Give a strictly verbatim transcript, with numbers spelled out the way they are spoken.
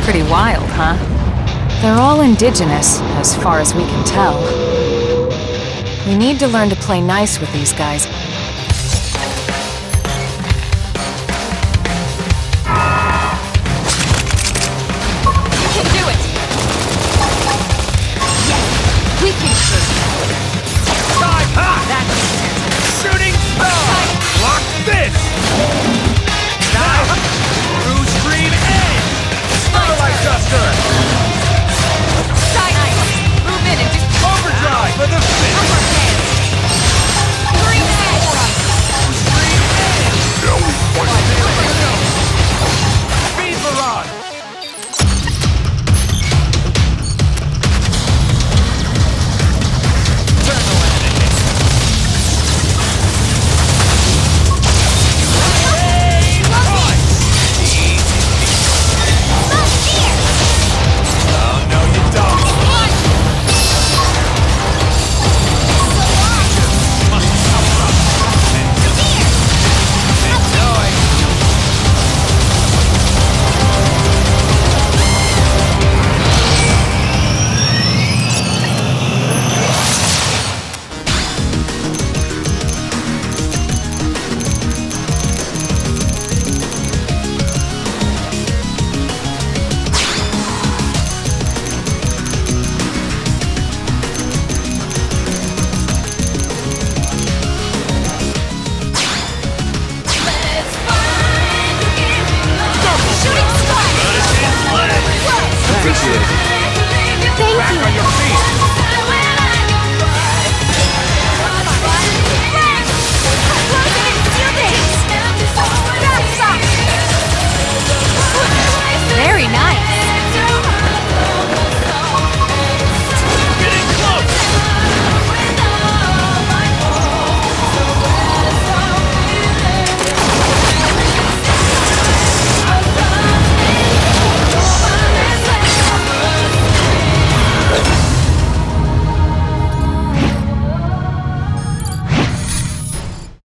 Pretty wild, huh? They're all indigenous, as far as we can tell. We need to learn to play nice with these guys. You can do it! Yes! We can shoot! Time! Ha! That's shooting star! Block this! Now! Blue screen edge! Starlight Duster! Side ice! Move in and do Overdrive for the finish! upper hand! Green edge! Screen edge! Speed barrage! Turn the landing! Hey, punch! Oh, no, you don't! Must come from enjoy! Shooting strike! Appreciate it. Thank Back you! on your feet!